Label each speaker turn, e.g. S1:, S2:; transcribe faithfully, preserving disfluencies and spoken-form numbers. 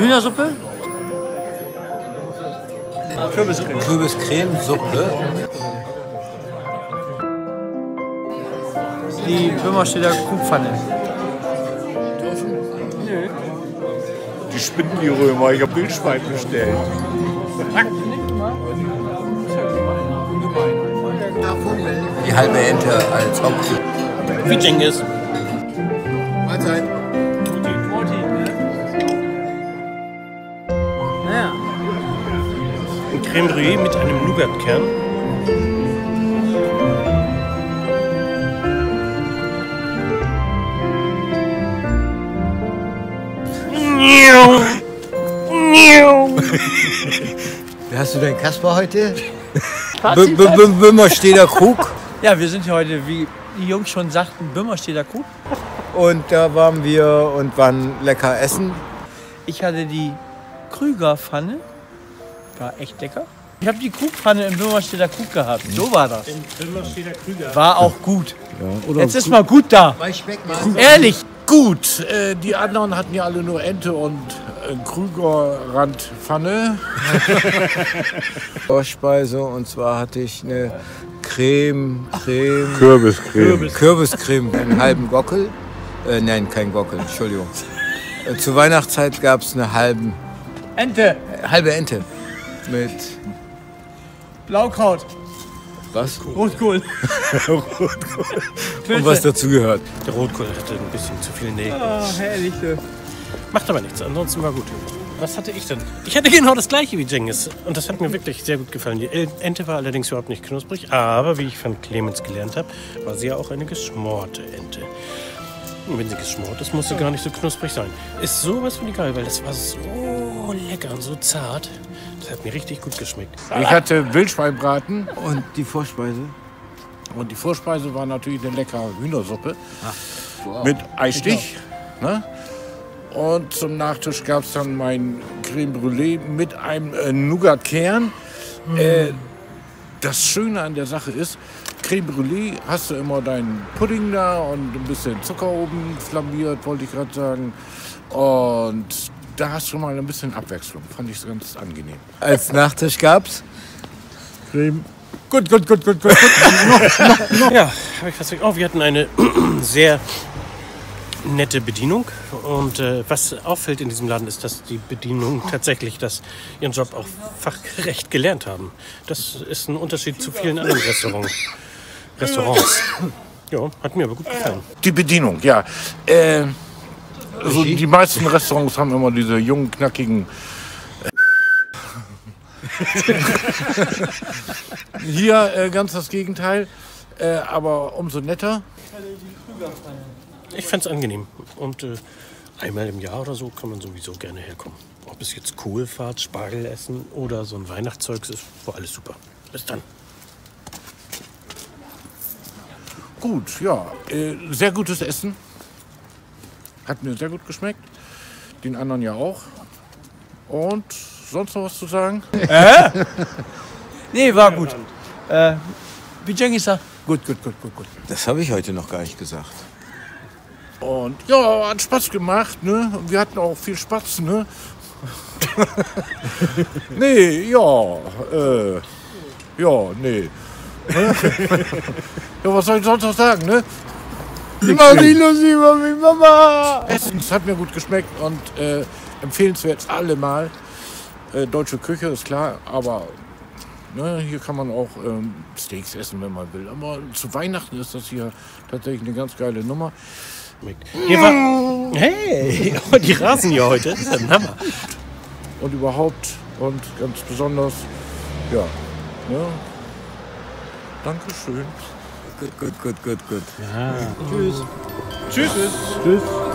S1: Hühnersuppe?
S2: Kürbiscreme. Kürbiscremesuppe.
S1: Die Böhmerstädter Kuhpfanne.
S3: Die spinnen die Römer, ich habe Wildschwein bestellt.
S2: Die halbe Ente als Haupt.
S4: Wie Cengiz.
S2: Mahlzeit.
S1: Naja.
S4: Ein Creme Brûlée mit einem Nougatkern.
S2: Wie hast du denn Kasper heute? Böhmerstädter Krug.
S1: Ja, wir sind hier heute, wie die Jungs schon sagten, Böhmerstädter Kuh.
S2: Und da waren wir und waren lecker essen.
S1: Ich hatte die Krügerpfanne. War echt lecker. Ich habe die Krugpfanne im Böhmerstädter Krug gehabt. So war das. War auch gut.
S3: Oder
S1: Jetzt ist mal gut da. Ehrlich.
S3: gut, äh, die anderen hatten ja alle nur Ente und äh, Krügerrandpfanne.
S2: Vorspeise und zwar hatte ich eine Creme, Creme,
S3: Kürbiscreme.
S2: Kürbiscreme, einen halben Gockel. Äh, nein, kein Gockel, Entschuldigung. Äh, zur Weihnachtszeit gab es eine halben,
S1: Ente.
S2: äh, halbe Ente mit
S1: Blaukraut.
S2: was?
S1: Rotkohl.
S2: Und was dazugehört.
S4: Der Rotkohl hatte ein bisschen zu viel Nähe.
S1: Oh, herrlich.
S4: Macht aber nichts, ansonsten war gut. Was hatte ich denn? Ich hatte genau das gleiche wie Cengiz. Und das hat mir wirklich sehr gut gefallen. Die Ente war allerdings überhaupt nicht knusprig. Aber wie ich von Clemens gelernt habe, war sie ja auch eine geschmorte Ente. Und wenn sie geschmort ist, muss sie gar nicht so knusprig sein. Ist sowas von egal, weil das war so lecker und so zart. Das hat mir richtig gut geschmeckt.
S3: Ich hatte Wildschweinbraten
S2: Und die Vorspeise?
S3: und die Vorspeise war natürlich eine leckere Hühnersuppe mit Eistich. Ne? Und zum Nachtisch gab es dann mein Creme Brûlée mit einem äh, Nougatkern. Mm. Äh, das Schöne an der Sache ist, Creme Brûlée hast du immer deinen Pudding da und ein bisschen Zucker oben flambiert, wollte ich gerade sagen. Und da hast du mal ein bisschen Abwechslung. Fand ich ganz angenehm.
S2: Als Nachtisch gab's?
S3: Creme. Gut, gut, gut, gut, gut.
S4: Ja, habe ich fast Oh, wir hatten eine sehr nette Bedienung. Und äh, was auffällt in diesem Laden ist, dass die Bedienung tatsächlich das, ihren Job auch fachgerecht gelernt haben. Das ist ein Unterschied zu vielen anderen Restaurants. Restaurants. Ja, hat mir aber gut gefallen.
S3: Die Bedienung, ja. Äh, also die meisten Restaurants haben immer diese jungen, knackigen. Hier äh, ganz das Gegenteil, äh, aber umso netter.
S4: Ich fand es angenehm. Und äh, einmal im Jahr oder so kann man sowieso gerne herkommen. Ob es jetzt Kohlfahrt, Spargel essen oder so ein Weihnachtszeugs ist, war alles super. Bis dann.
S3: Gut, ja. Äh, sehr gutes Essen. Hat mir sehr gut geschmeckt. Den anderen ja auch. Und sonst noch was zu sagen?
S1: Äh? Nee, war gut. Äh, wie Cengiz sagt, gut, gut, gut, gut, gut.
S2: Das habe ich heute noch gar nicht gesagt.
S3: Und ja, hat Spaß gemacht, ne? Und wir hatten auch viel Spaß, ne? nee, ja, äh, ja, nee. Ne? Ja, was soll ich sonst noch sagen, ne?
S1: Mama!
S3: Essen, es hat mir gut geschmeckt und äh, empfehlenswert allemal. Äh, deutsche Küche ist klar, aber ne, hier kann man auch ähm, Steaks essen, wenn man will. Aber zu Weihnachten ist das hier tatsächlich eine ganz geile Nummer.
S4: Hier war. Hey, die rasen hier heute. Das ist ein Hammer.
S3: Und überhaupt und ganz besonders, ja, ne? Dankeschön.
S2: Gut, gut, gut, gut, gut.
S4: Ja.
S1: Tschüss.
S3: Tschüss. Tschüss.